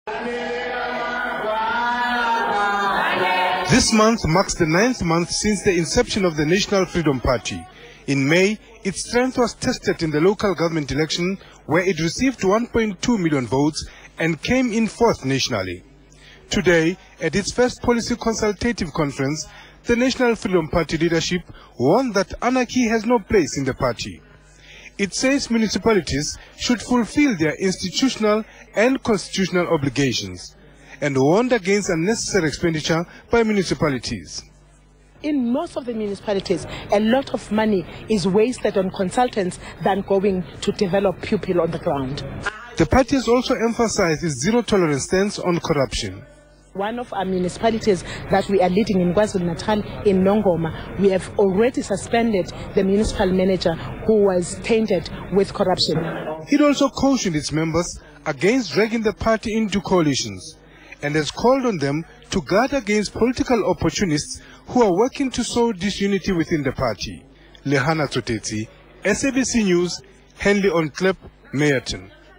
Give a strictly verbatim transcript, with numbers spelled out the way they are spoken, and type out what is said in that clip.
This month marks the ninth month since the inception of the National Freedom Party. In May, its strength was tested in the local government election, where it received one point two million votes and came in fourth nationally. Today, at its first policy consultative conference, the National Freedom Party leadership warned that anarchy has no place in the party. It says municipalities should fulfill their institutional and constitutional obligations, and warned against unnecessary expenditure by municipalities. In most of the municipalities, a lot of money is wasted on consultants than going to develop people on the ground. The party has also emphasized its zero-tolerance stance on corruption. One of our municipalities that we are leading in KwaZulu-Natal, in Nongoma, we have already suspended the municipal manager who was tainted with corruption. It also cautioned its members against dragging the party into coalitions, and has called on them to guard against political opportunists who are working to sow disunity within the party. Lehana Tsotetsi, S A B C News, Henley on Klep, Meyerton.